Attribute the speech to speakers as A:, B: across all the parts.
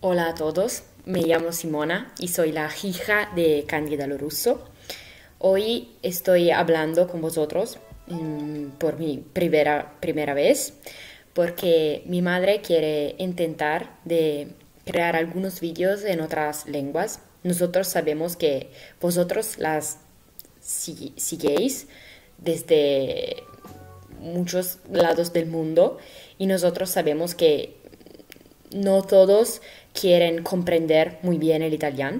A: Hola a todos, me llamo Simona y soy la hija de Cándida Lorusso. Hoy estoy hablando con vosotros por mi primera vez porque mi madre quiere intentar de crear algunos vídeos en otras lenguas. Nosotros sabemos que vosotros las siguéis desde muchos lados del mundo y nosotros sabemos que no todos quieren comprender muy bien el italiano.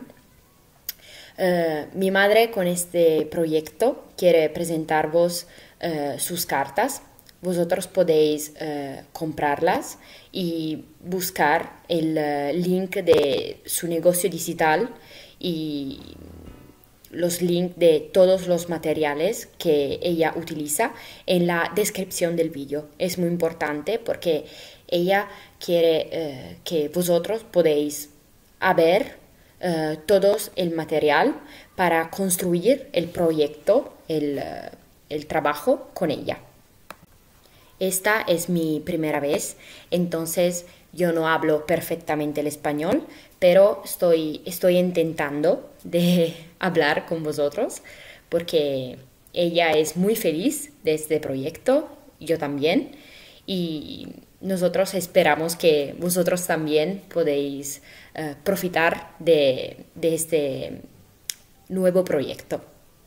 A: Mi madre con este proyecto quiere presentarvos sus cartas. Vosotros podéis comprarlas y buscar el link de su negocio digital y los links de todos los materiales que ella utiliza en la descripción del vídeo. Es muy importante porque ella quiere que vosotros podéis ver todos el material para construir el proyecto, el trabajo con ella. Esta es mi primera vez, entonces yo no hablo perfectamente el español, pero estoy intentando de hablar con vosotros porque ella es muy feliz de este proyecto, yo también, y nosotros esperamos que vosotros también podéis profitar de este nuevo proyecto.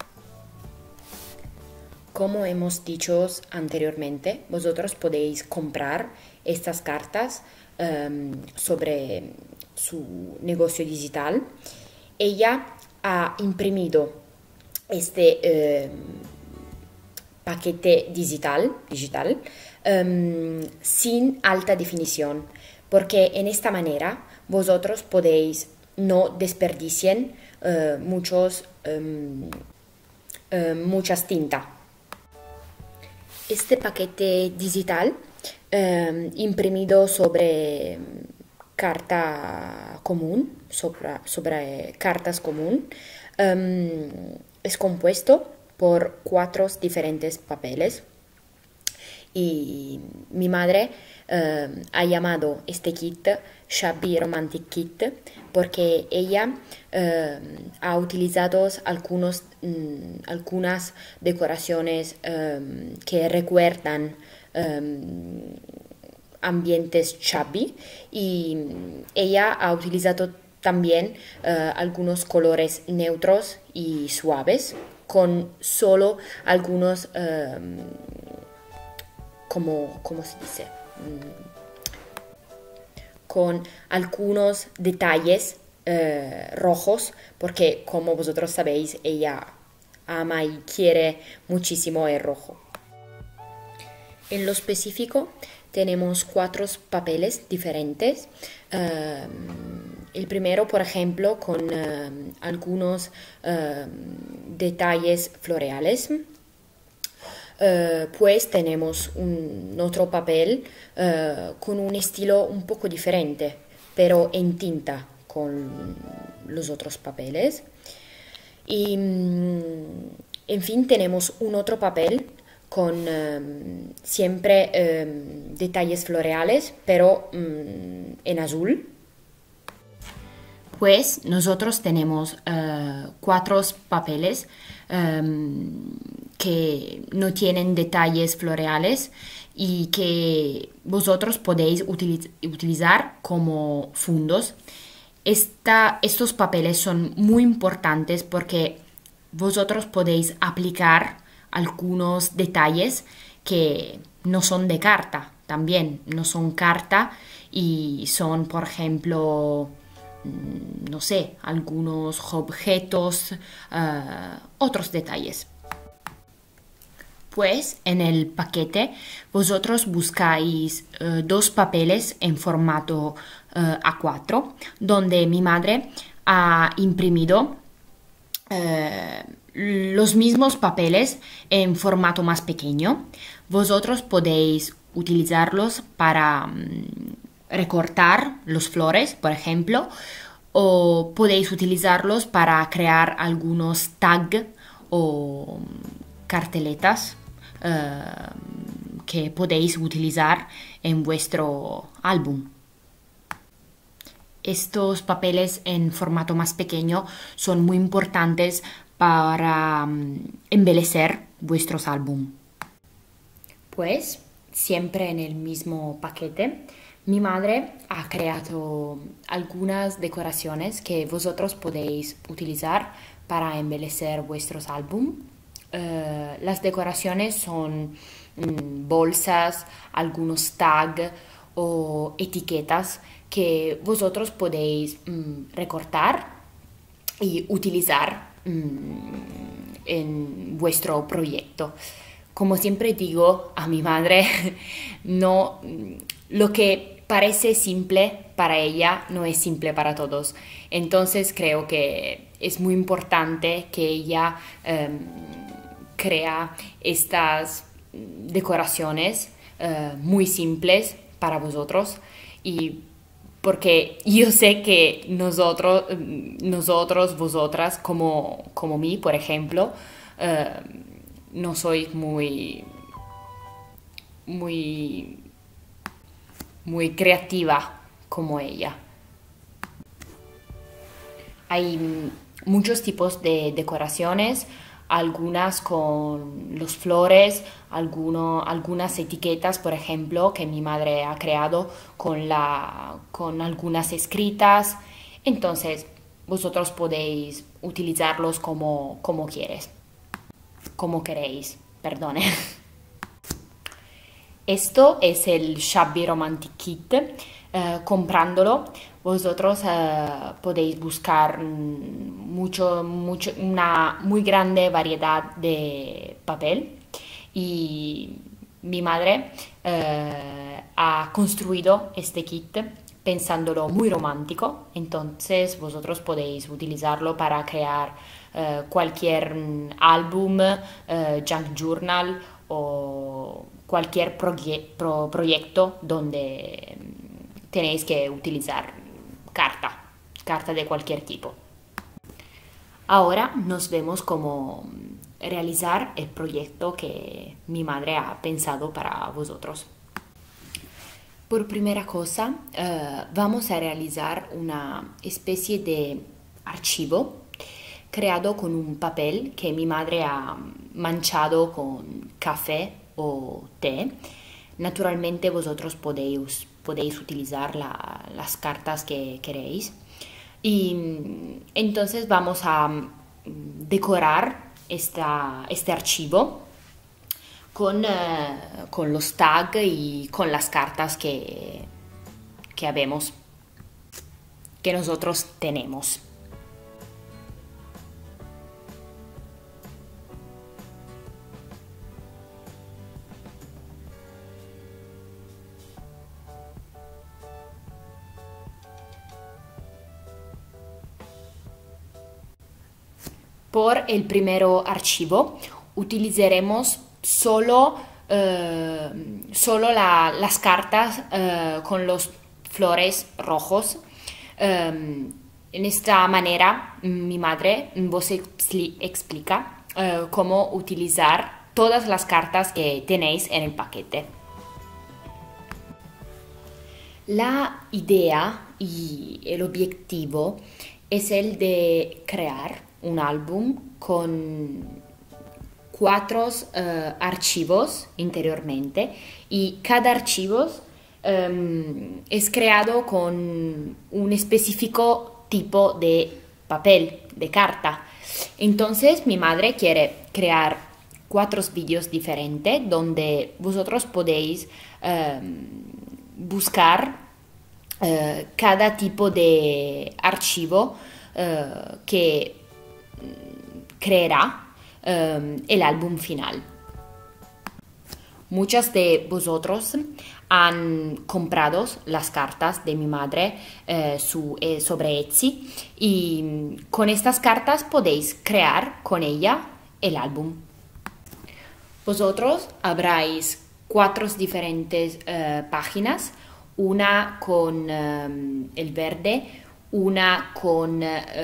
A: Como hemos dicho anteriormente, vosotros podéis comprar estas cartas sobre su negocio digital. Ella ha imprimido este paquete digital sin alta definición, porque en esta manera vosotros podéis no desperdiciar muchas tinta. Este paquete digital imprimido sobre carta común, sobre cartas común, es compuesto por 4 diferentes papeles y mi madre ha llamado este kit Shabby Romantic Kit porque ella ha utilizado algunas decoraciones que recuerdan ambientes shabby y ella ha utilizado también algunos colores neutros y suaves con solo algunos ¿cómo se dice? Con algunos detalles rojos, porque como vosotros sabéis, ella ama y quiere muchísimo el rojo. En lo específico tenemos 4 papeles diferentes. El primero, por ejemplo, con algunos detalles floreales. Pues tenemos otro papel con un estilo un poco diferente, pero en tinta con los otros papeles. Y en fin, tenemos un otro papel con siempre detalles floreales, pero en azul. Pues nosotros tenemos 4 papeles que no tienen detalles floreales y que vosotros podéis utilizar como fundos. Estos papeles son muy importantes porque vosotros podéis aplicar algunos detalles que no son de carta, también no son carta y son, por ejemplo, no sé, algunos objetos, otros detalles. Pues en el paquete vosotros buscáis 2 papeles en formato A4, donde mi madre ha imprimido los mismos papeles en formato más pequeño. Vosotros podéis utilizarlos para recortar los flores, por ejemplo, o podéis utilizarlos para crear algunos tags o carteletas que podéis utilizar en vuestro álbum. estos papeles en formato más pequeño son muy importantes para embellecer vuestros álbum. Pues, siempre en el mismo paquete, mi madre ha creado algunas decoraciones que vosotros podéis utilizar para embellecer vuestros álbum. Las decoraciones son bolsas, algunos tags o etiquetas que vosotros podéis recortar y utilizar en vuestro proyecto. Como siempre digo a mi madre, no, lo que parece simple para ella no es simple para todos. Entonces creo que es muy importante que ella crea estas decoraciones muy simples para vosotros, y porque yo sé que nosotros, vosotras, como mí, por ejemplo, no sois muy creativa como ella. Hay muchos tipos de decoraciones, algunas con los flores, algunas etiquetas, por ejemplo, que mi madre ha creado con algunas escritas. Entonces, vosotros podéis utilizarlos como queréis, perdone. Esto es el Shabby Romantic Kit. Comprándolo, vosotros podéis buscar una muy grande variedad de papel, y mi madre ha construido este kit pensándolo muy romántico. Entonces vosotros podéis utilizarlo para crear cualquier álbum, junk journal o cualquier proyecto donde tenéis que utilizar carta de cualquier tipo. Ahora nos vemos cómo realizar el proyecto que mi madre ha pensado para vosotros. Por primera cosa, vamos a realizar una especie de archivo creado con un papel que mi madre ha manchado con café o té. Naturalmente vosotros podéis utilizar las cartas que queréis. Y entonces vamos a decorar este archivo con los tags y con las cartas que nosotros tenemos. Por el primer archivo utilizaremos solo las cartas con los flores rojos. En esta manera mi madre vos explica cómo utilizar todas las cartas que tenéis en el paquete. La idea y el objetivo es el de crear un álbum con 4 archivos interiormente, y cada archivo es creado con un específico tipo de papel, de carta. Entonces mi madre quiere crear 4 vídeos diferentes donde vosotros podéis buscar cada tipo de archivo que creará el álbum final. Muchas de vosotros han comprado las cartas de mi madre sobre Etsy, y con estas cartas podéis crear con ella el álbum. Vosotros habréis 4 diferentes páginas, una con el verde, una con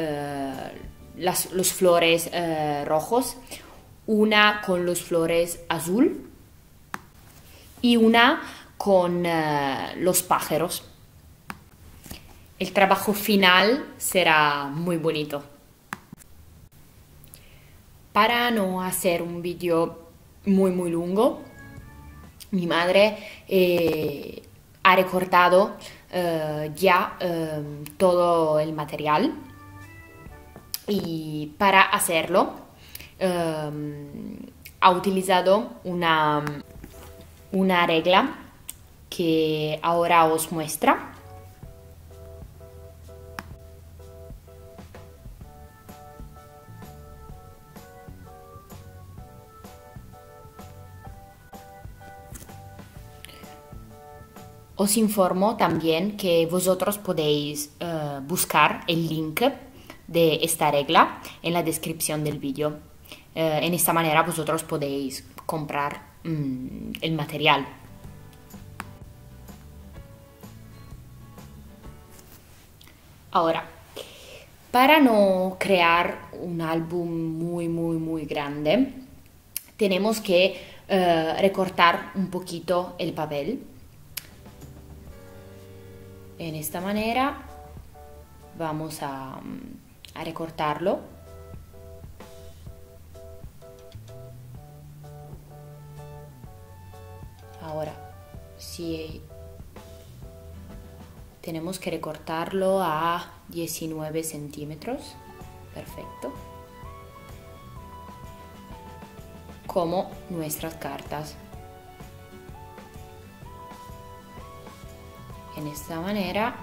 A: los flores rojos, una con los flores azul y una con los pájaros. el trabajo final será muy bonito. Para no hacer un vídeo muy largo, mi madre ha recortado ya todo el material y para hacerlo ha utilizado una regla que ahora os muestra. Os informo también que vosotros podéis buscar el link de esta regla en la descripción del vídeo. En esta manera vosotros podéis comprar el material. Ahora, para no crear un álbum muy grande, tenemos que recortar un poquito el papel. En esta manera vamos a recortarlo. Ahora, si tenemos que recortarlo a 19 centímetros, perfecto, como nuestras cartas. En esta manera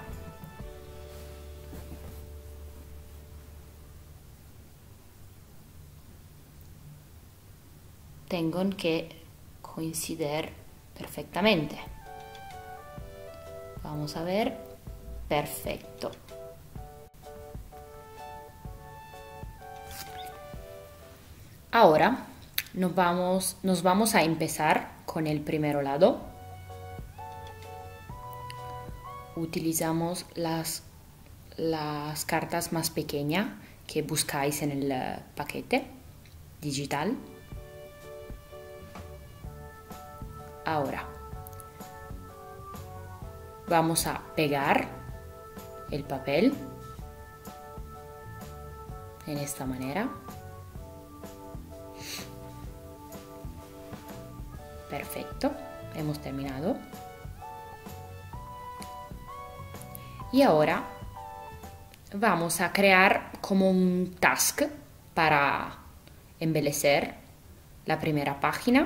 A: tengo que coincidir perfectamente. Vamos a ver, perfecto. Ahora nos vamos a empezar con el primer lado. Utilizamos las cartas más pequeñas que buscáis en el paquete digital. Ahora vamos a pegar el papel en esta manera. Perfecto, hemos terminado. Y ahora vamos a crear como un task para embellecer la primera página.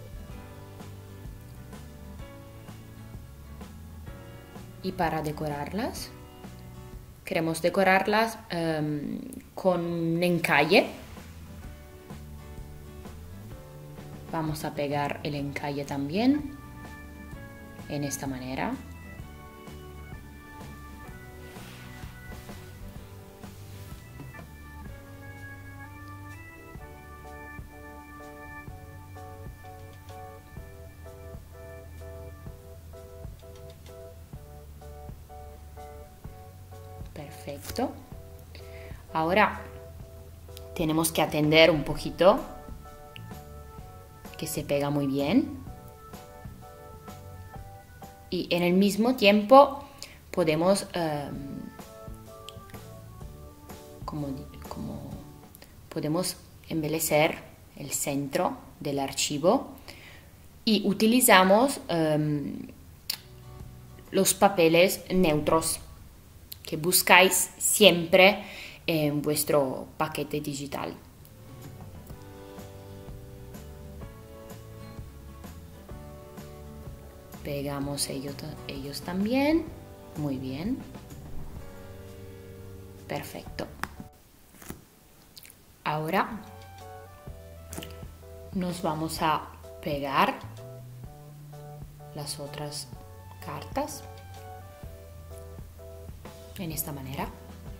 A: Y para decorarlas, queremos decorarlas con un encaje. Vamos a pegar el encaje también en esta manera. Perfecto. Ahora tenemos que atender un poquito que se pega muy bien. Y en el mismo tiempo podemos podemos embellecer el centro del archivo y utilizamos los papeles neutros que buscáis siempre en vuestro paquete digital. Pegamos ellos también. Muy bien. Perfecto. Ahora nos vamos a pegar las otras cartas en esta manera.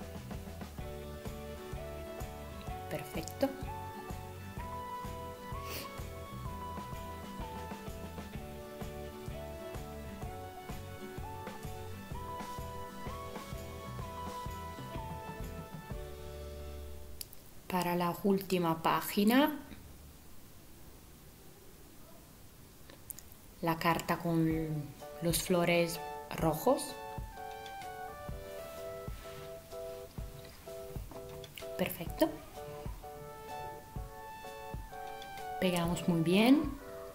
A: Perfecto. Para la última página, la carta con los flores rojos. Perfecto. Pegamos muy bien.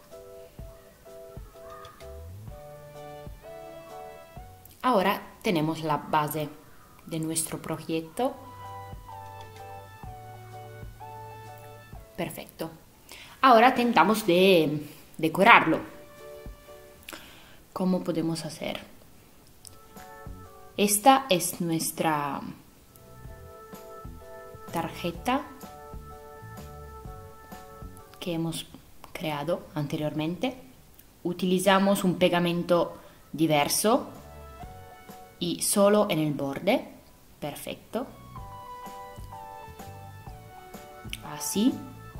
A: Ahora tenemos la base de nuestro proyecto. Perfecto. Ahora tentamos de decorarlo. ¿Cómo podemos hacer? Esta es nuestra tarjeta que hemos creado anteriormente. Utilizamos un pegamento diverso y solo en el borde. Perfecto. Así.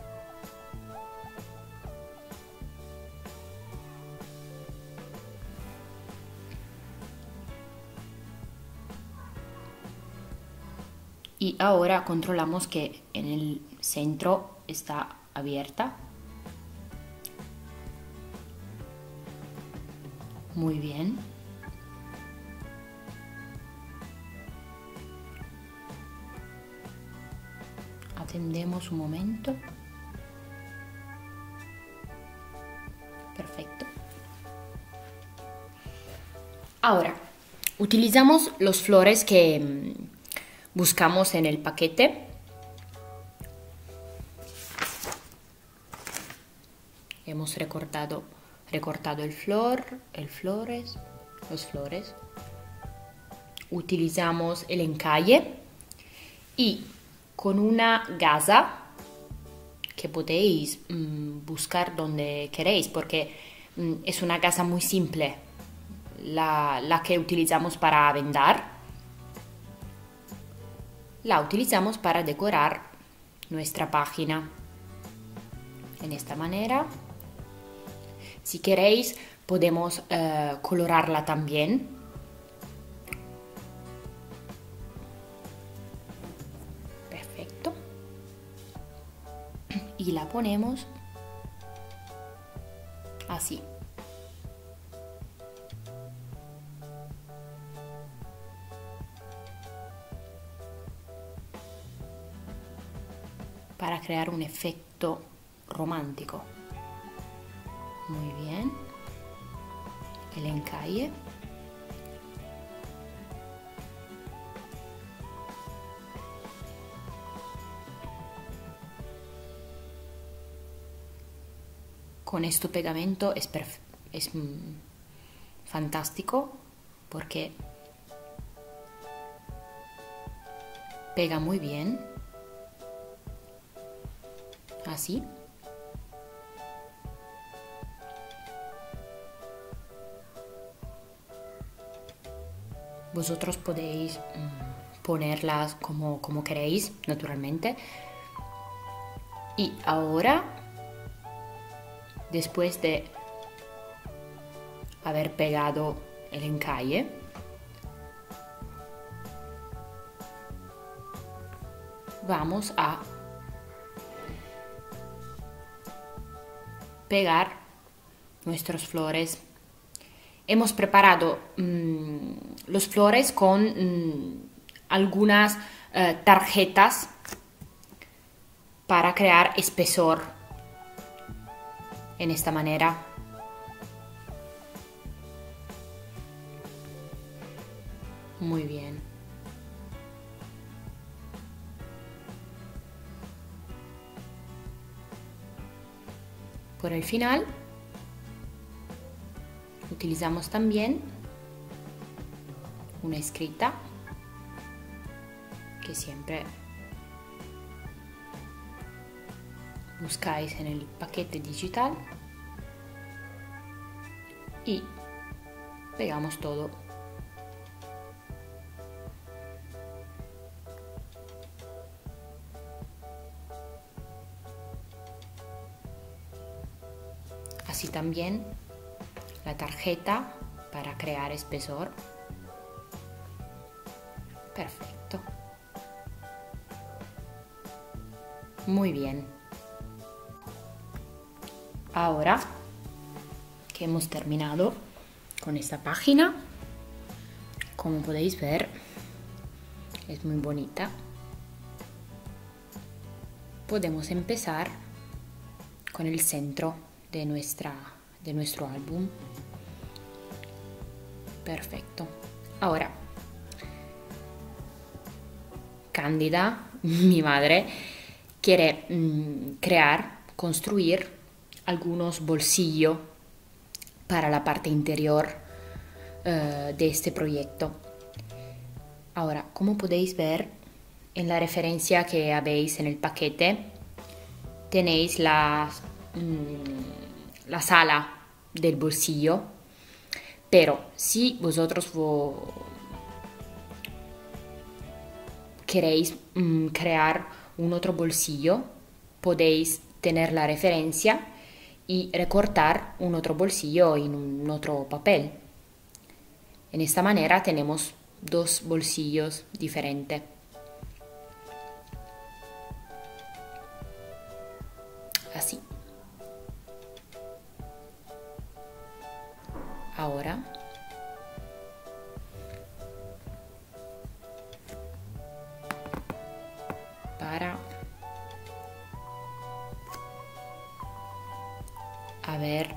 A: Y ahora controlamos que en el centro está abierta. Muy bien. Atendemos un momento. Perfecto. Ahora, utilizamos los flores que buscamos en el paquete. Hemos recortado los flores. Utilizamos el encaje y con una gasa que podéis buscar donde queréis, porque es una gasa muy simple, la que utilizamos para vendar. La utilizamos para decorar nuestra página en esta manera. Si queréis podemos colorarla también. Perfecto. Y la ponemos así. Para crear un efecto romántico. Muy bien. El encaje. Con este pegamento es fantástico porque pega muy bien. Así. Vosotros podéis ponerlas como queréis, naturalmente. Y ahora, después de haber pegado el encaje, vamos a pegar nuestros flores. Hemos preparado los flores con algunas tarjetas para crear espesor en esta manera. Muy bien. Por el final utilizamos también una escrita que siempre buscáis en el paquete digital y pegamos todo. Así también la tarjeta para crear espesor. Perfecto. Muy bien. Ahora que hemos terminado con esta página, como podéis ver, es muy bonita. podemos empezar con el centro de nuestro álbum. Perfecto. Ahora, Cándida, mi madre, quiere construir algunos bolsillos para la parte interior de este proyecto. Ahora, como podéis ver en la referencia que habéis en el paquete, tenéis la sala del bolsillo, pero si vosotros queréis crear un otro bolsillo, podéis tener la referencia y recortar un otro bolsillo en un otro papel. En esta manera tenemos dos bolsillos diferentes. Así. Ahora para ver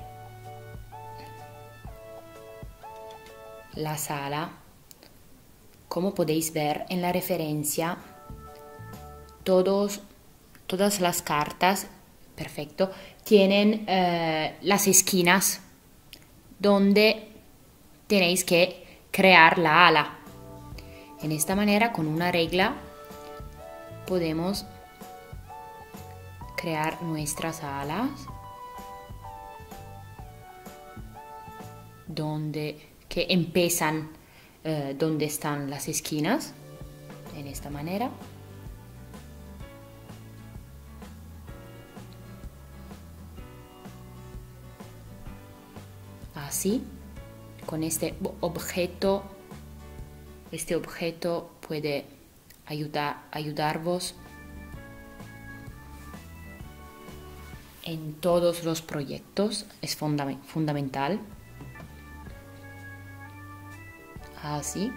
A: la sala, como podéis ver en la referencia, todas las cartas, perfecto, tienen las esquinas donde tenéis que crear la ala. En esta manera, con una regla, podemos crear nuestras alas que empiezan donde están las esquinas, en esta manera. Así, con este objeto puede ayudaros en todos los proyectos, es fundamental. Así,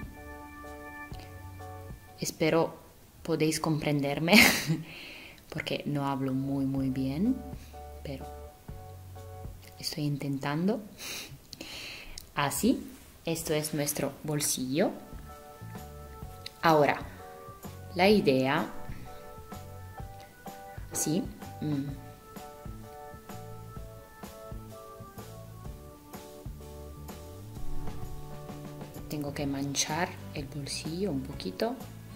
A: espero podéis comprenderme porque no hablo muy bien, pero estoy intentando. Así, esto es nuestro bolsillo. Ahora, la idea, sí, tengo que manchar el bolsillo un poquito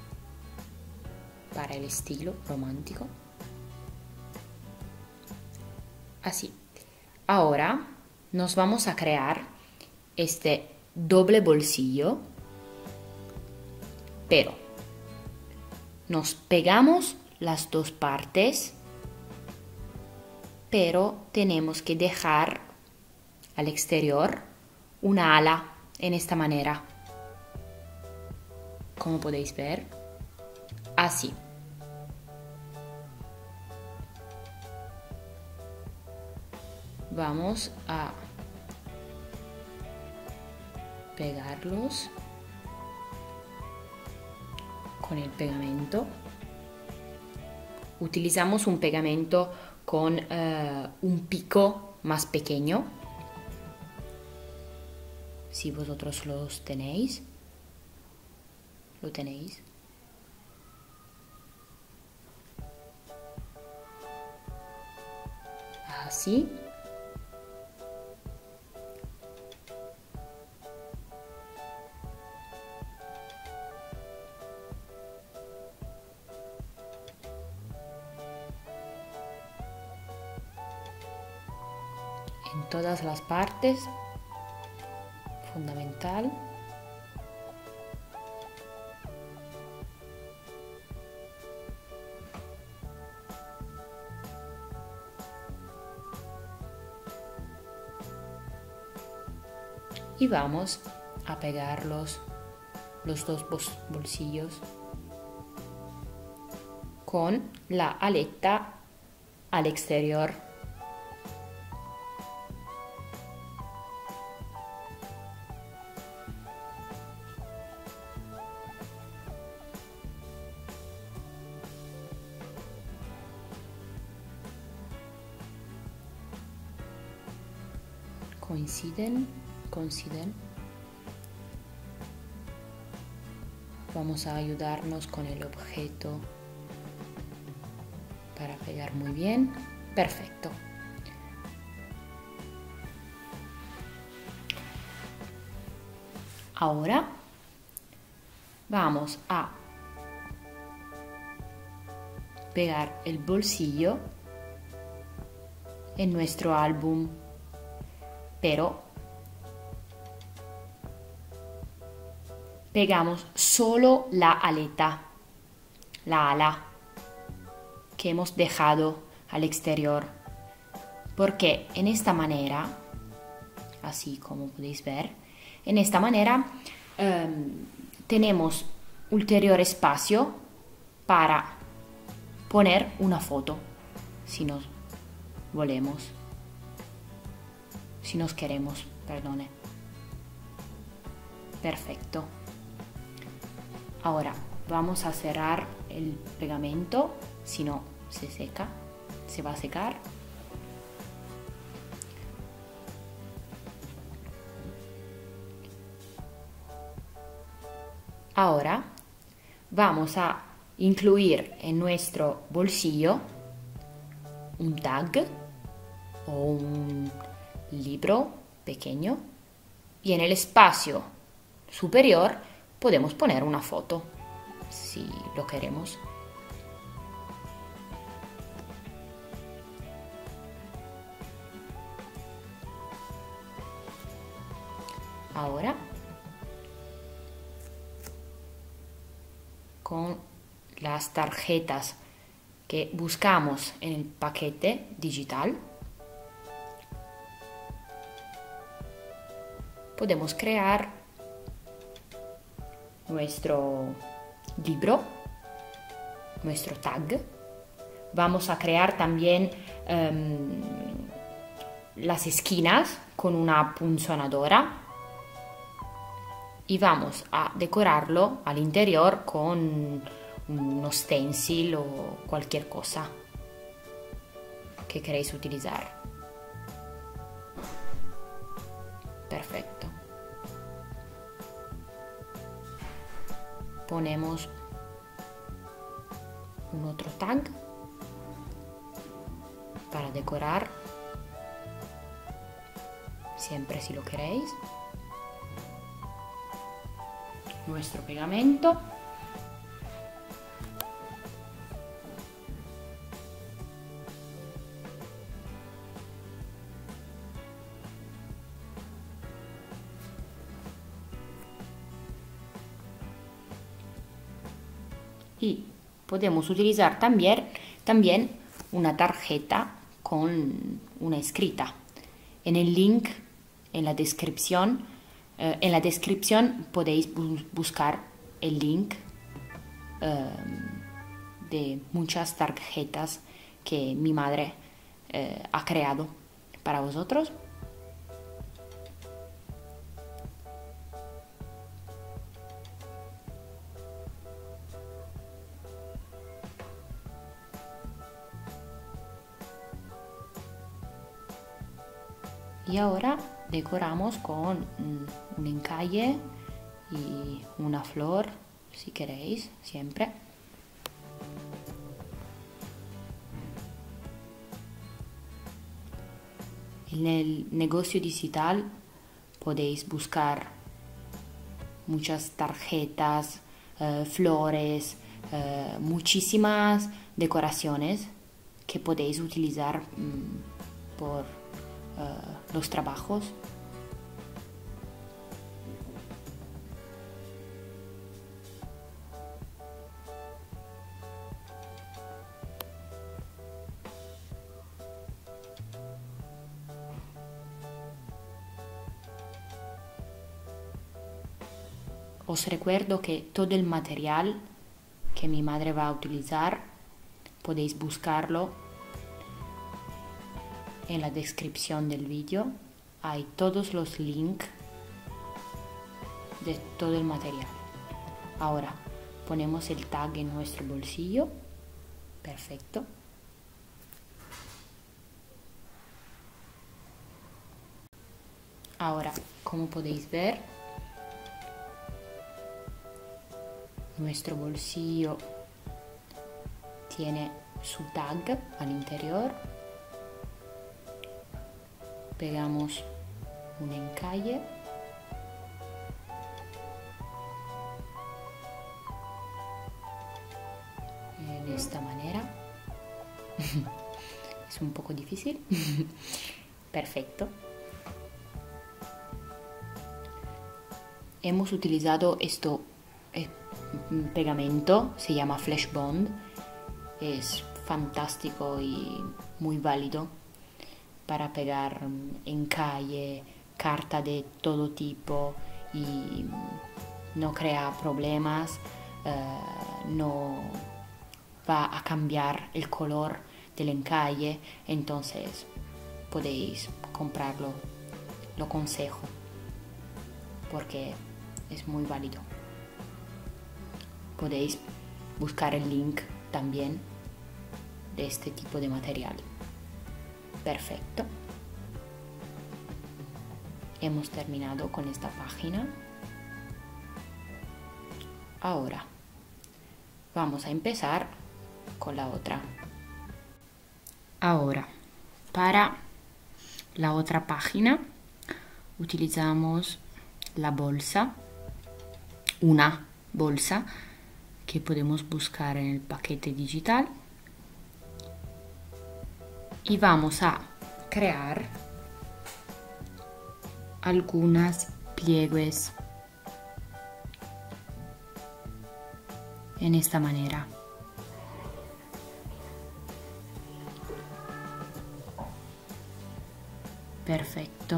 A: para el estilo romántico. Así. Ahora nos vamos a crear este doble bolsillo, pero nos pegamos las dos partes, pero tenemos que dejar al exterior una ala en esta manera, como podéis ver, así. Vamos a pegarlos con el pegamento. Utilizamos un pegamento con un pico más pequeño, si vosotros lo tenéis. Así. En todas las partes, fundamental. Y vamos a pegar los dos bolsillos con la aleta al exterior. coinciden. Vamos a ayudarnos con el objeto para pegar muy bien. Perfecto. Ahora vamos a pegar el bolsillo en nuestro álbum, pero pegamos solo la aleta, la ala que hemos dejado al exterior, porque en esta manera, así como podéis ver, en esta manera tenemos ulterior espacio para poner una foto, si nos queremos, perdone. Perfecto. Ahora vamos a cerrar el pegamento, si no se va a secar. Ahora vamos a incluir en nuestro bolsillo un tag o un libro pequeño y en el espacio superior podemos poner una foto si lo queremos. Ahora, con las tarjetas que buscamos en el paquete digital, podemos crear nuestro libro, nuestro tag. Vamos a crear también las esquinas con una punzonadora y vamos a decorarlo al interior con uno stencil o cualquier cosa que queréis utilizar. Perfecto. Ponemos un otro tag para decorar, siempre si lo queréis. Nuestro pegamento. Y podemos utilizar también una tarjeta con una escrita. En el link, en la descripción podéis buscar el link de muchas tarjetas que mi madre ha creado para vosotros. Y ahora decoramos con un encaje y una flor, si queréis, siempre. En el negocio digital podéis buscar muchas tarjetas, flores, muchísimas decoraciones que podéis utilizar por los trabajos. Os recuerdo que todo el material que mi madre va a utilizar podéis buscarlo en la descripción del vídeo. Hay todos los links de todo el material. Ahora ponemos el tag en nuestro bolsillo. Perfecto. Ahora, como podéis ver, nuestro bolsillo tiene su tag al interior. Pegamos un encaje. De esta manera. Es un poco difícil. Perfecto. Hemos utilizado esto pegamento, se llama Flash Bond. Es fantástico y muy válido para pegar encaje, carta de todo tipo y no crea problemas, no va a cambiar el color del encaje, entonces podéis comprarlo, lo aconsejo porque es muy válido. Podéis buscar el link también de este tipo de material. Perfecto. Hemos terminado con esta página. Ahora vamos a empezar con la otra. Ahora, para la otra página utilizamos la bolsa, una bolsa que podemos buscar en el paquete digital y vamos a crear algunas pliegues en esta manera. Perfecto.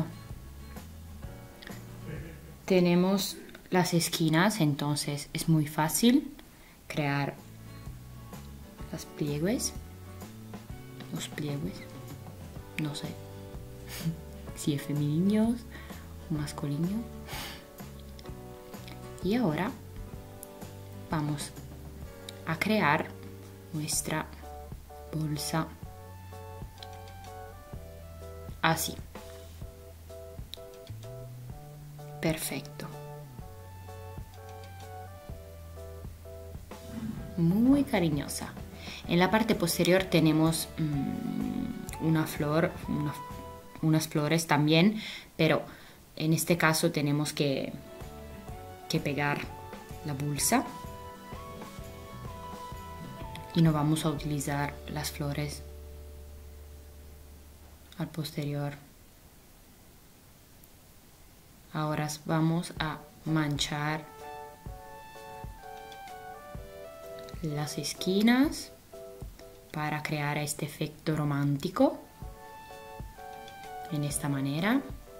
A: Tenemos las esquinas, entonces es muy fácil crear las pliegues, los pliegues, no sé si es femeninos o masculino. Y ahora vamos a crear nuestra bolsa así. Perfecto. Muy cariñosa. En la parte posterior tenemos una flor, unas flores también, pero en este caso tenemos que pegar la bolsa y no vamos a utilizar las flores al posterior. Ahora vamos a manchar las esquinas para crear este efecto romántico en esta manera.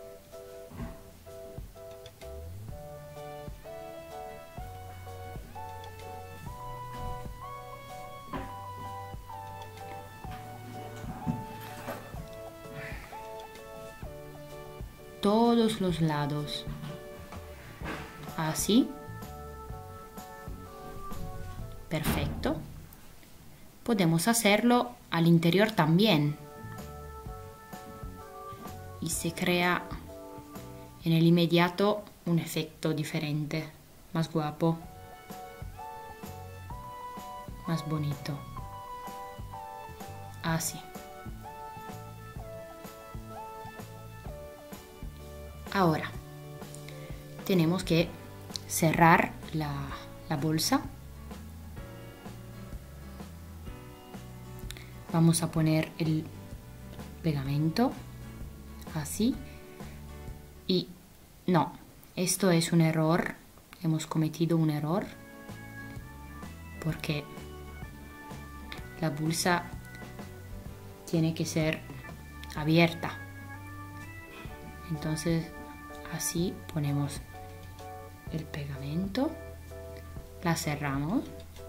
A: Todos los lados, así. Perfecto. Podemos hacerlo al interior también y se crea en el inmediato un efecto diferente, más guapo, más bonito. Así. Ahora tenemos que cerrar la bolsa. Vamos a poner el pegamento así. Y no, esto es un error. Hemos cometido un error porque la bolsa tiene que ser abierta. Entonces así ponemos el pegamento, la cerramos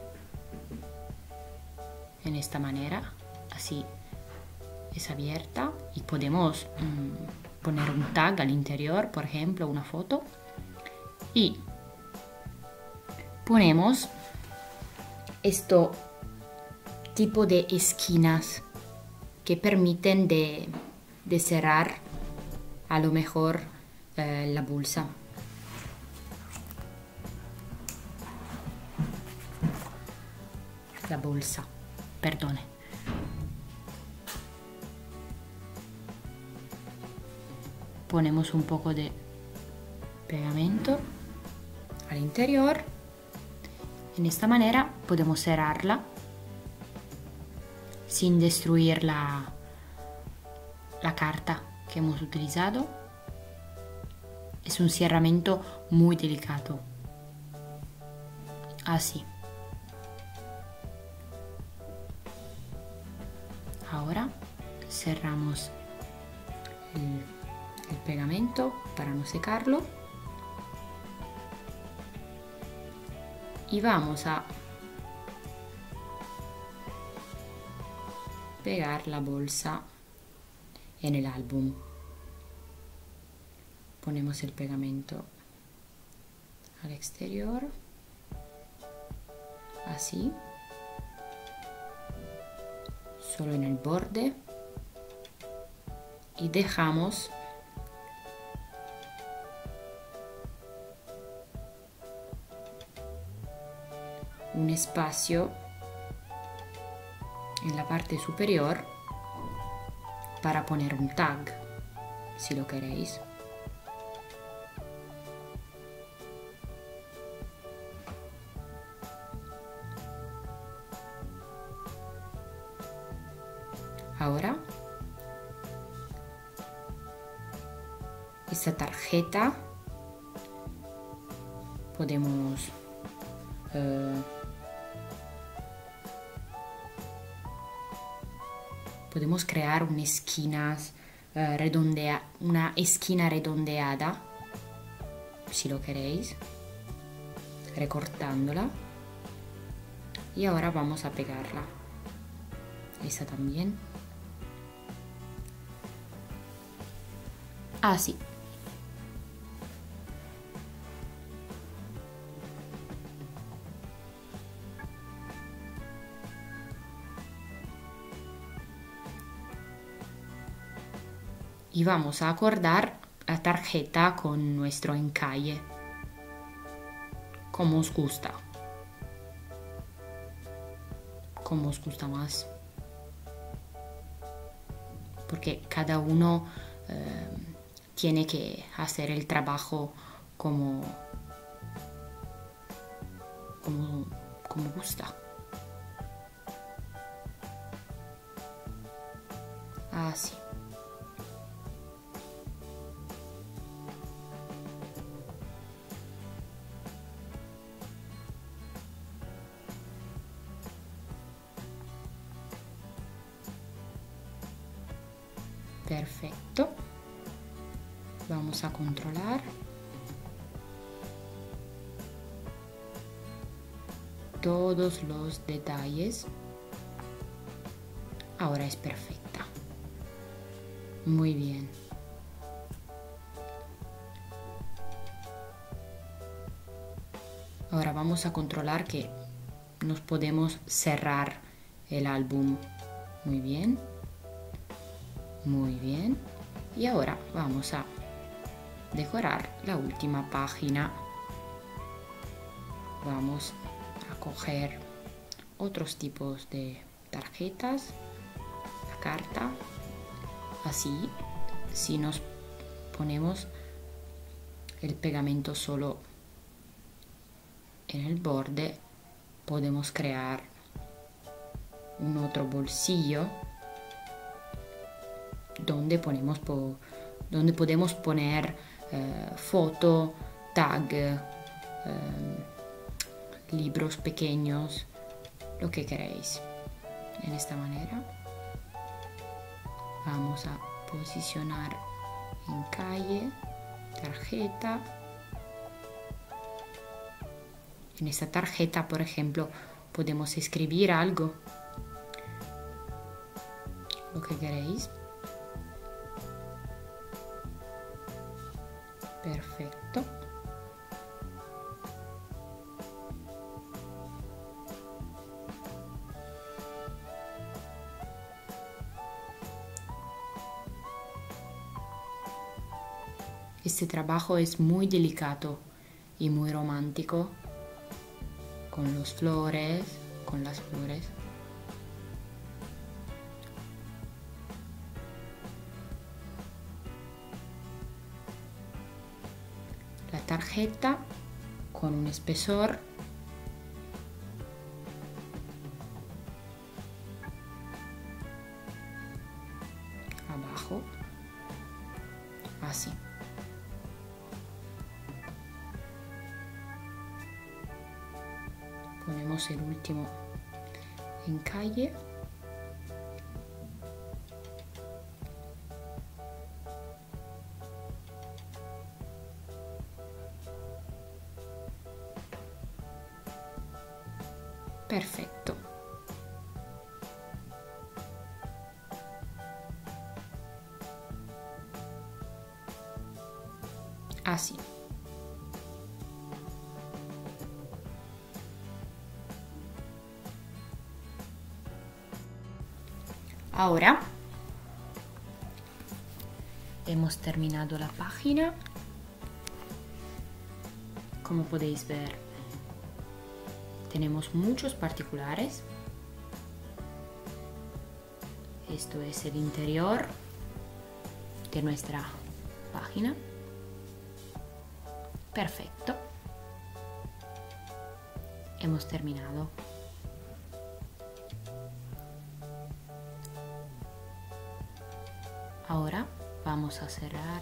A: en esta manera, así es abierta y podemos poner un tag al interior, por ejemplo una foto, y ponemos esto tipo de esquinas que permiten de cerrar a lo mejor la bolsa. La bolsa, perdone. Ponemos un poco de pegamento al interior. En esta manera podemos cerrarla sin destruir la carta que hemos utilizado. Es un cerramiento muy delicado. Así. Ahora cerramos el pegamento para no secarlo. Y vamos a pegar la bolsa en el álbum. Ponemos el pegamento al exterior, así, solo en el borde, y dejamos un espacio en la parte superior para poner un tag, si lo queréis. Ahora, esta tarjeta podemos crear una esquina redondeada, si lo queréis, recortándola. Y ahora vamos a pegarla. Esta también. Así. Y vamos a acordar la tarjeta con nuestro encaje, como os gusta más, porque cada uno tiene que hacer el trabajo como gusta. Así. Perfecto. Vamos a controlar. Todos los detalles. Ahora es perfecta. Muy bien. Ahora vamos a controlar que nos podemos cerrar el álbum. Muy bien. Muy bien. Y ahora vamos a decorar la última página. Vamos a coger otros tipos de tarjetas, la carta, así. Si nos ponemos el pegamento solo en el borde, podemos crear un otro bolsillo donde podemos poner foto, tag, libros pequeños, lo que queréis. En esta manera vamos a posicionar encaje, tarjeta. En esta tarjeta, por ejemplo, podemos escribir algo, lo que queréis. Perfecto. Este trabajo es muy delicado y muy romántico con las flores. La tarjeta con un espesor abajo, así. Ponemos el último encaje. Perfecto. Así. Ahora hemos terminado la página. Como podéis ver, tenemos muchos particulares. Esto es el interior de nuestra página. Perfecto. Hemos terminado. Ahora vamos a cerrar.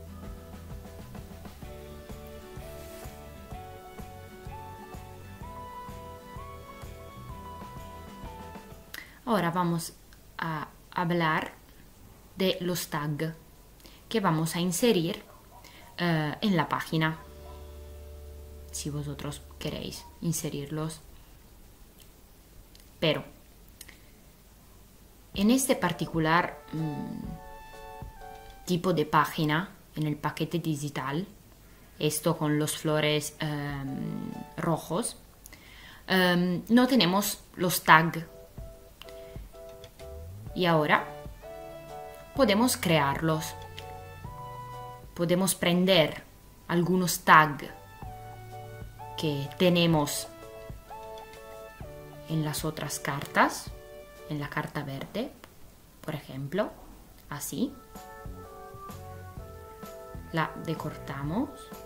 A: Ahora vamos a hablar de los tags que vamos a inserir en la página, si vosotros queréis inserirlos. Pero en este particular tipo de página, en el paquete digital, esto con los flores rojos, no tenemos los tags. Y ahora podemos crearlos. Podemos prender algunos tags que tenemos en las otras cartas, en la carta verde, por ejemplo, así. Las decortamos.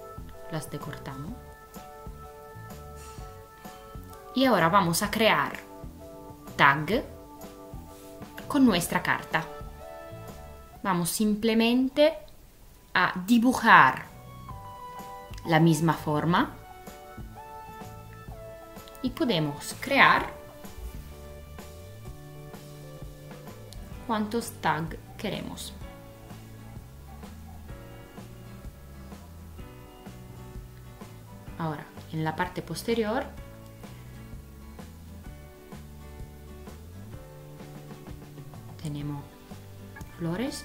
A: Y ahora vamos a crear tag con nuestra carta. Vamos simplemente a dibujar la misma forma y podemos crear cuantos tags queremos. Ahora, en la parte posterior tenemos flores.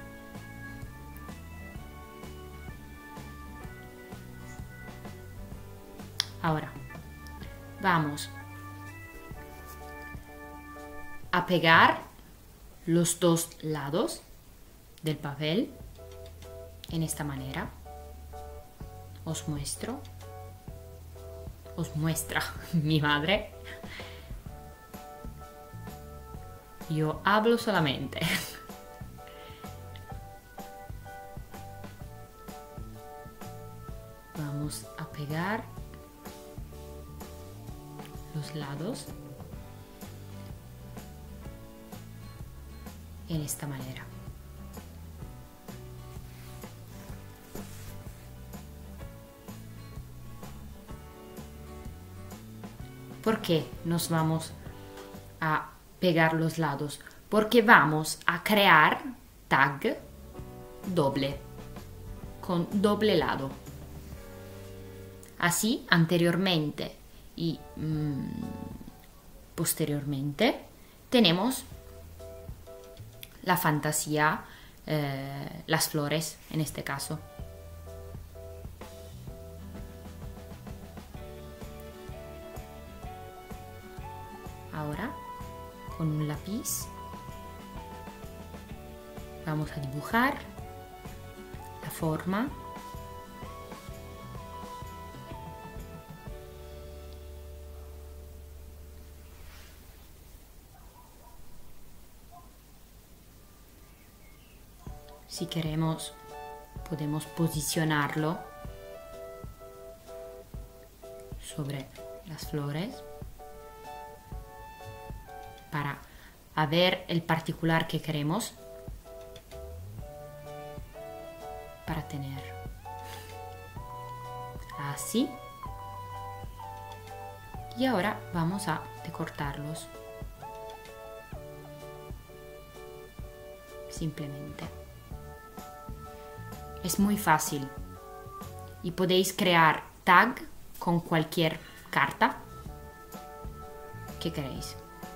A: Ahora vamos a pegar los dos lados del papel en esta manera. Os muestra mi madre. Yo hablo solamente. Vamos a pegar los lados en esta manera. ¿Por qué nos vamos a pegar los lados? Porque vamos a crear tag doble, con doble lado. Así, anteriormente y posteriormente, tenemos la fantasía, las flores en este caso. Ahora, con un lápiz, vamos a dibujar la forma Si queremos, podemos posicionarlo sobre las flores para ver el particular que queremos para tener así. Y ahora vamos a decortarlos simplemente. Es muy fácil y podéis crear tag con cualquier carta que queréis.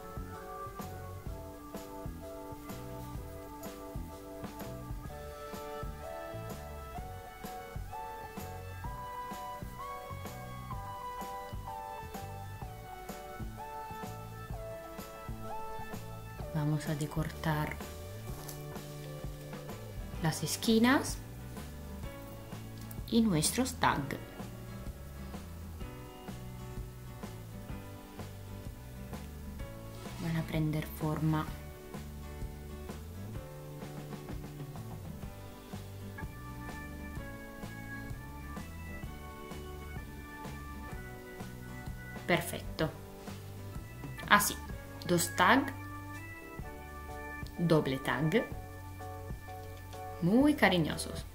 A: Vamos a decortar las esquinas y nuestros tags. Van a prender forma. Perfecto. Así, dos tags, doble tag, muy cariñosos.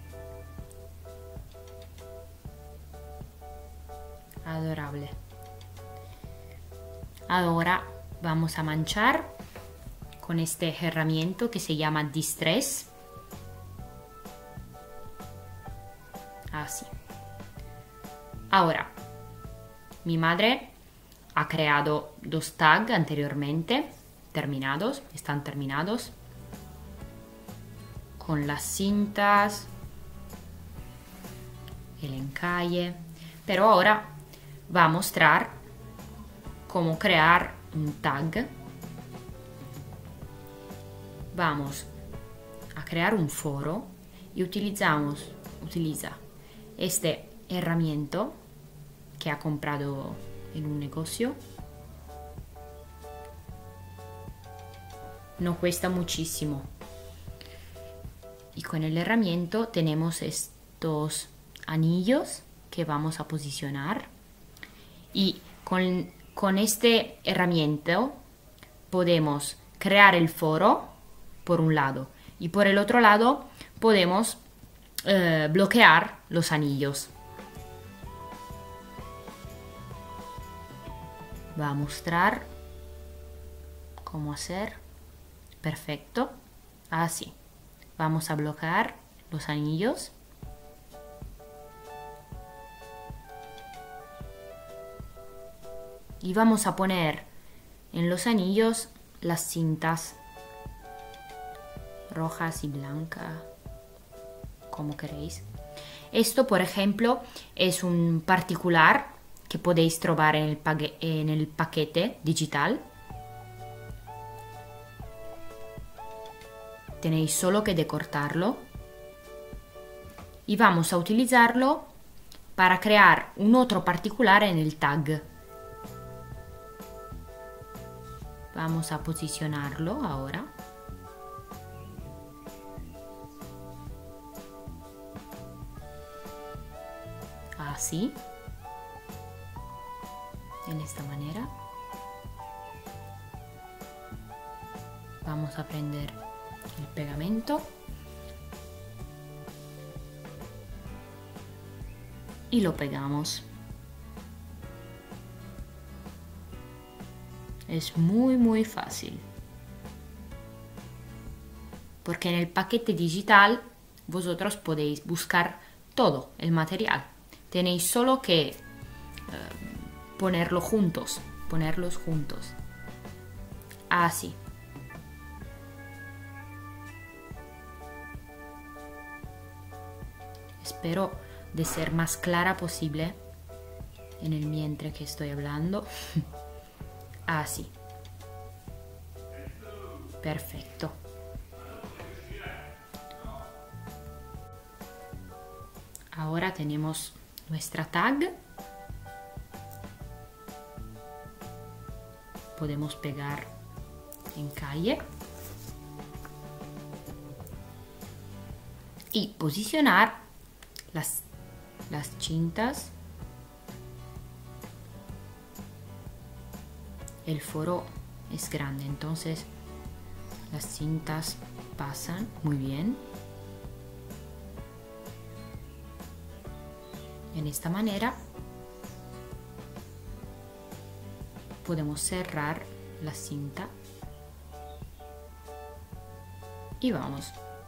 A: Adorable. Ahora vamos a manchar con este herramienta que se llama Distress. Así. Ahora, mi madre ha creado dos tags anteriormente, terminados, están terminados, con las cintas, el encaje, pero ahora va a mostrar cómo crear un tag. Vamos a crear un foro y utiliza este herramienta que ha comprado en un negocio. No cuesta muchísimo. Y con el herramienta tenemos estos anillos que vamos a posicionar. Y con este herramienta podemos crear el foro por un lado y por el otro lado podemos bloquear los anillos. Va a mostrar cómo hacer. Perfecto. Así. Vamos a bloquear los anillos. Y vamos a poner en los anillos las cintas rojas y blancas, como queréis. Esto, por ejemplo, es un particular que podéis trobar en el paquete digital. Tenéis solo que decortarlo y vamos a utilizarlo para crear un otro particular en el tag. Vamos a posicionarlo ahora. Así. En esta manera. Vamos a prender el pegamento y lo pegamos. Es muy fácil, porque en el paquete digital vosotros podéis buscar todo el material. Tenéis solo que ponerlos juntos. Así. Espero de ser más clara posible en el mientras que estoy hablando. Así. Perfecto. Ahora tenemos nuestra tag. Podemos pegar en calle. y posicionar las cintas. El foro es grande, entonces las cintas pasan muy bien. En esta manera podemos cerrar la cinta y vamos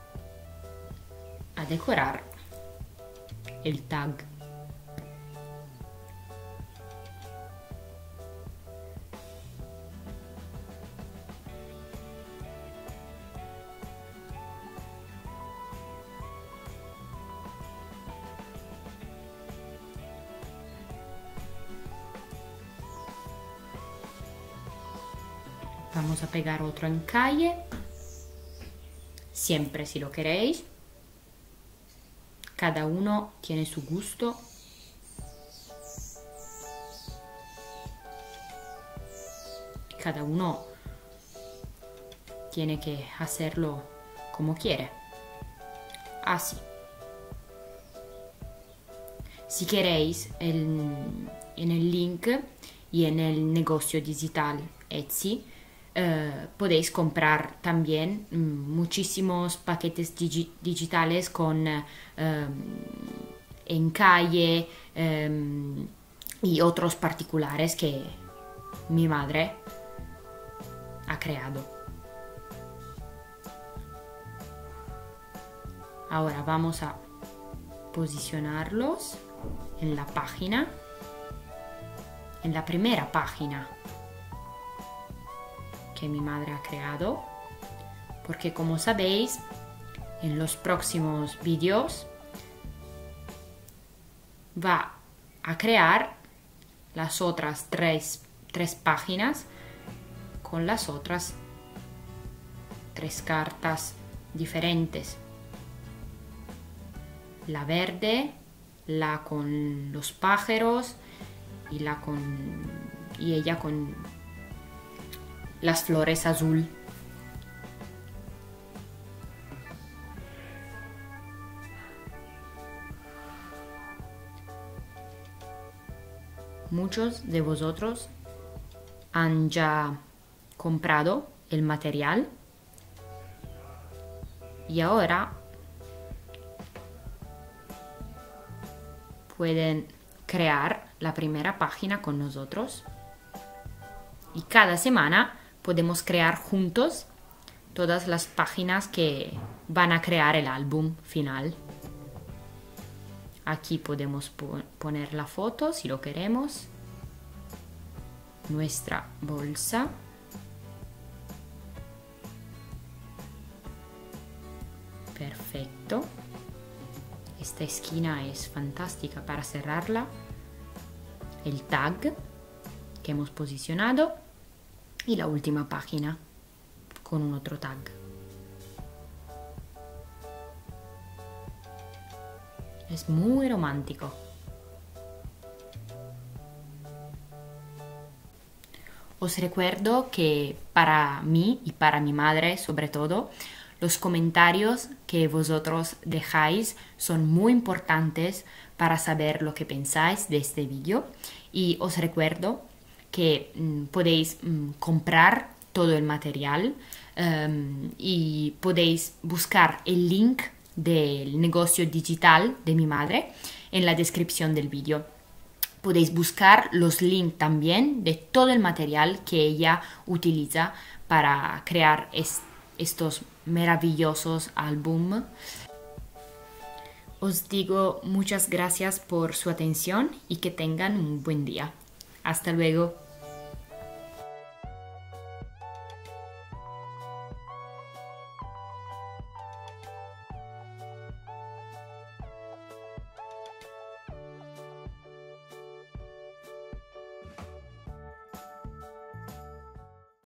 A: a decorar el tag. Vamos a pegar otro encalle, siempre si lo queréis. Cada uno tiene su gusto. Cada uno tiene que hacerlo como quiere. Así. Si queréis, en el link y en el negocio digital Etsy, podéis comprar también muchísimos paquetes digitales con encalle y otros particulares que mi madre ha creado. Ahora vamos a posicionarlos en la página, en la primera página que mi madre ha creado, porque como sabéis, en los próximos vídeos va a crear las otras tres páginas con las otras 3 cartas diferentes. La verde, la con los pájaros y ella con las flores azul. Muchos de vosotros han ya comprado el material y ahora pueden crear la primera página con nosotros y cada semana podemos crear juntos todas las páginas que van a crear el álbum final. Aquí podemos poner la foto si lo queremos. Nuestra bolsa. Perfecto. Esta esquina es fantástica para cerrarla. El tag que hemos posicionado. Y la última página con un otro tag. Es muy romántico. Os recuerdo que para mí y para mi madre sobre todo, los comentarios que vosotros dejáis son muy importantes para saber lo que pensáis de este vídeo. Y os recuerdo que podéis comprar todo el material y podéis buscar el link del negocio digital de mi madre en la descripción del vídeo. Podéis buscar los links también de todo el material que ella utiliza para crear estos maravillosos álbumes. Os digo muchas gracias por su atención y que tengan un buen día. Hasta luego.